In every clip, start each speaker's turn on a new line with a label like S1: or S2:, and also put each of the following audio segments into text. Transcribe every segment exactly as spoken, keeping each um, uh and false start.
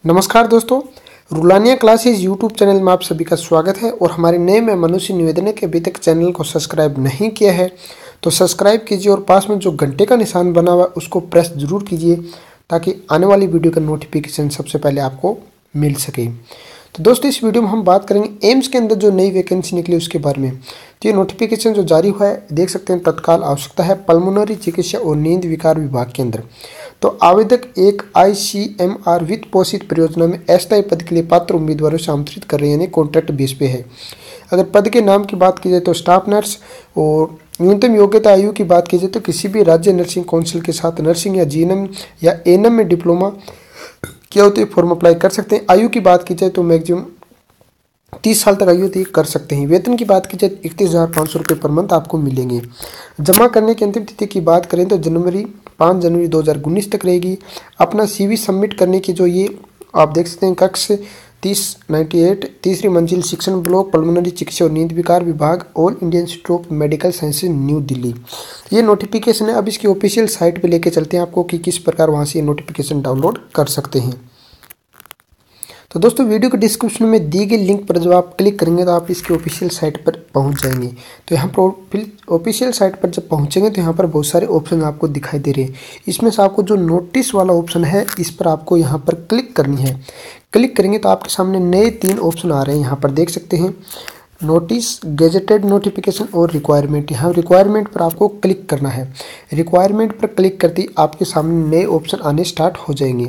S1: नमस्कार दोस्तों, Rulania classes YouTube channel में आप सभी का स्वागत है। और हमारे नए में मनुष्य निवेदन है कि अभी तक चैनल को सब्सक्राइब नहीं किया है तो सब्सक्राइब कीजिए और पास में जो घंटे का निशान बना हुआ है उसको प्रेस जरूर कीजिए ताकि आने वाली वीडियो का नोटिफिकेशन सबसे पहले आपको मिल सके। तो दोस्तों, इस वीडियो में हम बात करेंगे एम्स के अंदर जो नई वैकेंसी निकली उसके बारे में। तो ये नोटिफिकेशन जो जारी हुआ है, देख सकते हैं, तत्काल आवश्यकता है पल्मोनरी चिकित्सा और नींद विकार विभाग के अंदर। तो आवेदक एक आईसीएमआर वित्त पोषित परियोजना में अस्थायी पद के लिए पात्र उम्मीदवारों से आमंत्रित कर रहे हैं, यानी कॉन्ट्रैक्ट बेस पे है। अगर पद के नाम की बात की जाए तो स्टाफ नर्स, और न्यूनतम योग्यता आयु की बात की जाए तो किसी भी राज्य नर्सिंग काउंसिल के साथ नर्सिंग या जीएनएम या एएनएम में डिप्लोमा किया होते फॉर्म अप्लाई कर सकते हैं। आयु की बात की जाए तो मैक्सिमम तीस साल तक आयु तय कर सकते हैं। वेतन की बात की जाए इकतीस हज़ार पाँच सौ रुपये पर मंथ आपको मिलेंगे। जमा करने की अंतिम तिथि की बात करें तो जनवरी पाँच जनवरी दो हज़ार उन्नीस तक रहेगी। अपना सीवी सबमिट करने की जो ये आप देख सकते हैं, कक्ष तीस नाइन्टी एट, तीसरी मंजिल, शिक्षण ब्लॉक, पल्मोनरी चिकित्सा और नींद विकार विभाग, all Indian institute of medical sciences, new Delhi. ये नोटिफिकेशन है। अब इसकी ऑफिशियल साइट पे लेके चलते हैं आपको कि किस प्रकार वहाँ से ये नोटिफिकेशन डाउनलोड कर सकते हैं। तो दोस्तों, वीडियो के डिस्क्रिप्शन में दी गई लिंक पर जब आप क्लिक करेंगे तो आप इसकी ऑफिशियल साइट पर पहुंच जाएंगे। तो यहाँ पर ऑफिशियल साइट पर जब पहुंचेंगे तो यहाँ पर बहुत सारे ऑप्शन आपको दिखाई दे रहे हैं। इसमें से आपको जो नोटिस वाला ऑप्शन है, इस पर आपको यहाँ पर क्लिक करनी है। क्लिक करेंगे तो आपके सामने नए तीन ऑप्शन आ रहे हैं। यहाँ पर देख सकते हैं, नोटिस, गेजेटेड नोटिफिकेशन और रिक्वायरमेंट। यहाँ रिक्वायरमेंट पर आपको क्लिक करना है। रिक्वायरमेंट पर क्लिक करते ही आपके सामने नए ऑप्शन आने स्टार्ट हो जाएंगे।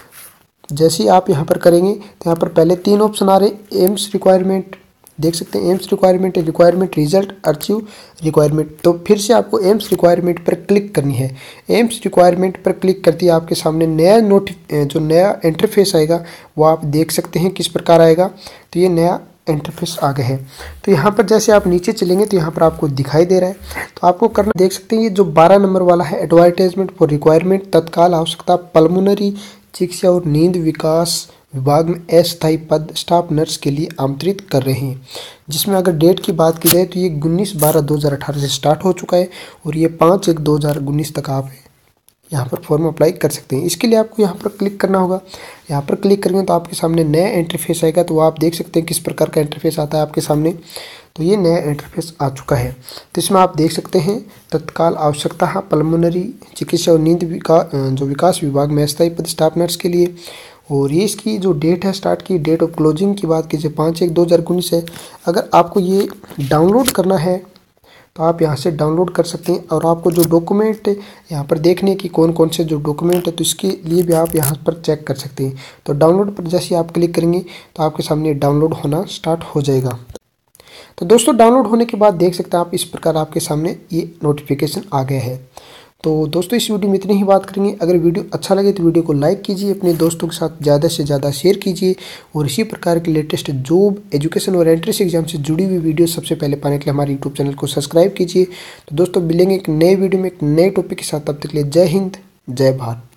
S1: जैसे ही आप यहाँ पर करेंगे तो यहाँ पर पहले तीन ऑप्शन आ रहे हैं। एम्स रिक्वायरमेंट, देख सकते हैं, AIIMS requirement, requirement result, achieve requirement. तो फिर से आपको एम्स रिक्वायरमेंट पर क्लिक करनी है। एम्स रिक्वायरमेंट पर क्लिक करते ही आपके सामने नया नोटि जो नया इंटरफेस आएगा वो आप देख सकते हैं किस प्रकार आएगा। तो ये नया इंटरफेस आ गया है। तो यहाँ पर जैसे आप नीचे चलेंगे तो यहाँ पर आपको दिखाई दे रहा है। तो आपको करना, देख सकते हैं, ये जो बारह नंबर वाला है, एडवर्टाइजमेंट फॉर रिक्वायरमेंट, तत्काल आवश्यकता पल्मोनरी चिकित्सा और नींद विकास विभाग में अस्थायी पद स्टाफ नर्स के लिए आमंत्रित कर रहे हैं। जिसमें अगर डेट की बात की जाए तो ये उन्नीस बारह दो हज़ार अठारह से स्टार्ट हो चुका है और ये पाँच एक दो हज़ार उन्नीस तक आप यहाँ पर फॉर्म अप्लाई कर सकते हैं। इसके लिए आपको यहाँ पर क्लिक करना होगा। यहाँ पर क्लिक करेंगे तो आपके सामने नया इंटरफेस आएगा। तो आप देख सकते हैं किस प्रकार का इंटरफेस आता है आपके सामने। तो ये नया इंटरफेस आ चुका है। तो इसमें आप देख सकते हैं, तत्काल आवश्यकता है पल्मोनरी चिकित्सा और नींद विकास जो विकास विभाग में अस्थायी पद स्टाफ नर्स के लिए। और ये इसकी जो डेट है, स्टार्ट की डेट ऑफ क्लोजिंग की बात कीजिए पाँच एक दो हज़ार उन्नीस है। अगर आपको ये डाउनलोड करना है तो आप यहाँ से डाउनलोड कर सकते हैं। और आपको जो डॉक्यूमेंट यहाँ पर देखने की कौन कौन से जो डॉक्यूमेंट है तो इसके लिए भी आप यहाँ पर चेक कर सकते हैं। तो डाउनलोड पर जैसे आप क्लिक करेंगे तो आपके सामने डाउनलोड होना स्टार्ट हो जाएगा। तो दोस्तों, डाउनलोड होने के बाद देख सकते हैं आप, इस प्रकार आपके सामने ये नोटिफिकेशन आ गया है। तो दोस्तों, इस वीडियो में इतनी ही बात करेंगे। अगर वीडियो अच्छा लगे तो वीडियो को लाइक कीजिए, अपने दोस्तों के साथ ज़्यादा से ज़्यादा शेयर कीजिए और इसी प्रकार के लेटेस्ट जॉब, एजुकेशन और एंट्रेंस एग्जाम से जुड़ी हुई वीडियो सबसे पहले पाने के लिए हमारे यूट्यूब चैनल को सब्सक्राइब कीजिए। तो दोस्तों, मिलेंगे एक नए वीडियो में एक नए टॉपिक के साथ। तब तक के लिए जय हिंद, जय भारत।